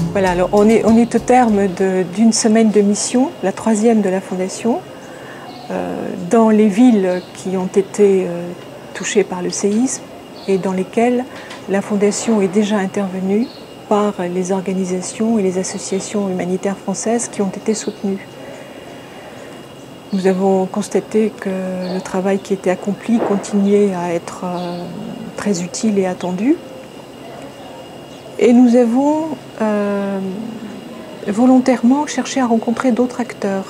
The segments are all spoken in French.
Voilà, alors on est au terme d'une semaine de mission, la 3e de la Fondation, dans les villes qui ont été touchées par le séisme et dans lesquelles la Fondation est déjà intervenue par les organisations et les associations humanitaires françaises qui ont été soutenues. Nous avons constaté que le travail qui était accompli continuait à être très utile et attendu. Et nous avons volontairement cherché à rencontrer d'autres acteurs,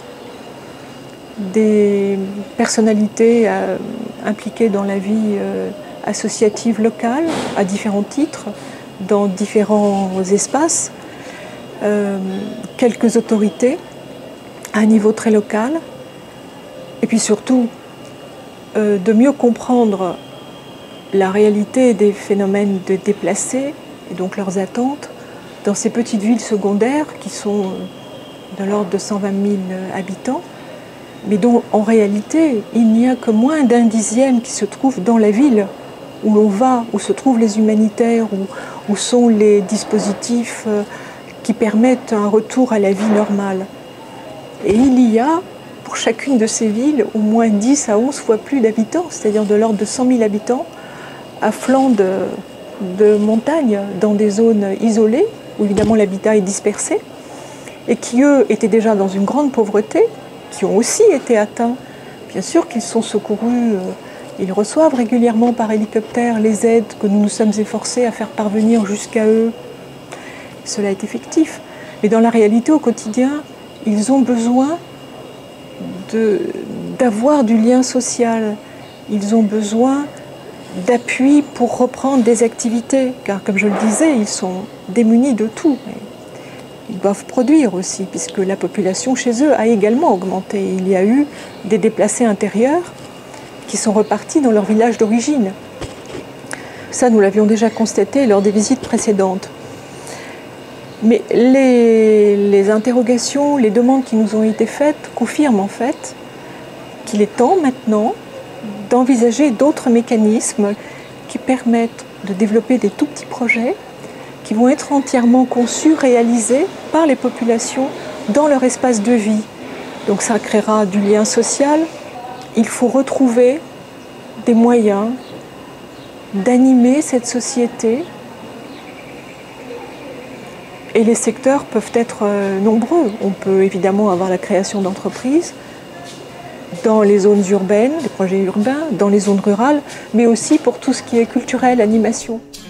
des personnalités impliquées dans la vie associative locale à différents titres, dans différents espaces, quelques autorités à un niveau très local, et puis surtout de mieux comprendre la réalité des phénomènes de déplacés et donc leurs attentes dans ces petites villes secondaires qui sont de l'ordre de 120 000 habitants, mais dont en réalité il n'y a que moins d'un dixième qui se trouve dans la ville où l'on va, où se trouvent les humanitaires, où sont les dispositifs qui permettent un retour à la vie normale. Et il y a pour chacune de ces villes au moins 10 à 11 fois plus d'habitants, c'est-à-dire de l'ordre de 100 000 habitants, à flanc de montagne, dans des zones isolées, où évidemment l'habitat est dispersé, et qui, eux, étaient déjà dans une grande pauvreté, qui ont aussi été atteints. Bien sûr qu'ils sont secourus, ils reçoivent régulièrement par hélicoptère les aides que nous nous sommes efforcés à faire parvenir jusqu'à eux. Cela est effectif. Mais dans la réalité, au quotidien, ils ont besoin d'avoir du lien social. Ils ont besoin d'appui pour reprendre des activités, car comme je le disais, ils sont démunis de tout. Ils doivent produire aussi, puisque la population chez eux a également augmenté. Il y a eu des déplacés intérieurs qui sont repartis dans leur village d'origine. Ça, nous l'avions déjà constaté lors des visites précédentes. Mais les interrogations, les demandes qui nous ont été faites confirment en fait qu'il est temps maintenant d'envisager d'autres mécanismes qui permettent de développer des tout petits projets qui vont être entièrement conçus, réalisés par les populations dans leur espace de vie. Donc ça créera du lien social. Il faut retrouver des moyens d'animer cette société. Et les secteurs peuvent être nombreux. On peut évidemment avoir la création d'entreprises dans les zones urbaines, des projets urbains, dans les zones rurales, mais aussi pour tout ce qui est culturel, animation.